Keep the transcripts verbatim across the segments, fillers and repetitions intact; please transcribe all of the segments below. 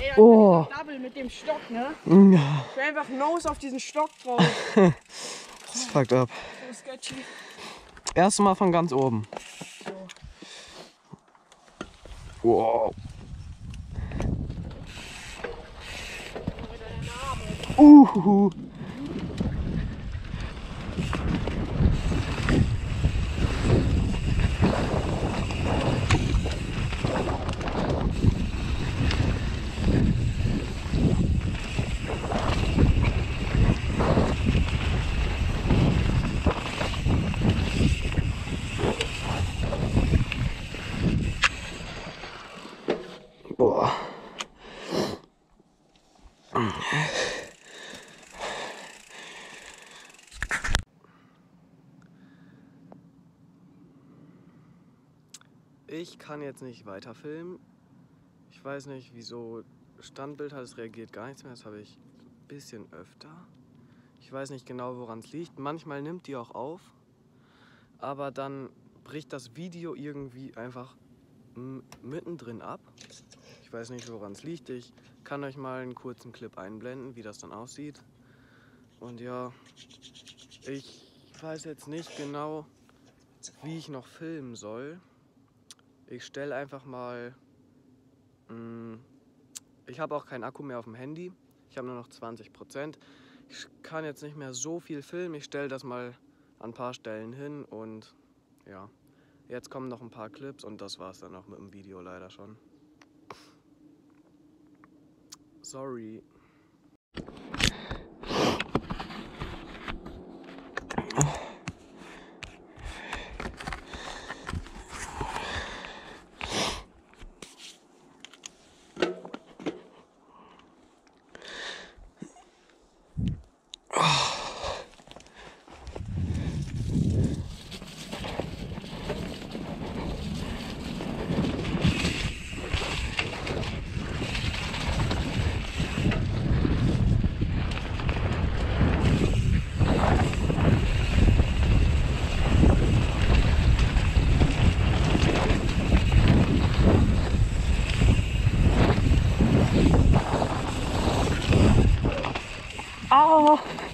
Ey, Oh. Double mit dem Stock, ne? Ja. Ich will einfach Nose auf diesen Stock drauf. Das fuckt ab. So sketchy. Erstmal von ganz oben. So. Wow. Uhuhu. Boah. Ich kann jetzt nicht weiter filmen. Ich weiß nicht, wieso Standbild hat, es reagiert gar nichts mehr. Das habe ich ein bisschen öfter. Ich weiß nicht genau, woran es liegt. Manchmal nimmt die auch auf, aber dann bricht das Video irgendwie einfach mittendrin ab. Ich weiß nicht, woran es liegt. Ich kann euch mal einen kurzen Clip einblenden, wie das dann aussieht. Und ja, ich weiß jetzt nicht genau, wie ich noch filmen soll. Ich stelle einfach mal... Mh, ich habe auch keinen Akku mehr auf dem Handy. Ich habe nur noch zwanzig Prozent. Ich kann jetzt nicht mehr so viel filmen. Ich stelle das mal an ein paar Stellen hin und ja, jetzt kommen noch ein paar Clips und das war's dann auch mit dem Video leider schon. Sorry. Au!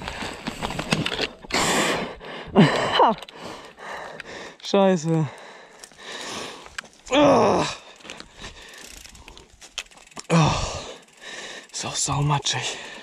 Scheiße. Oh. Oh. Ist auch saumatschig.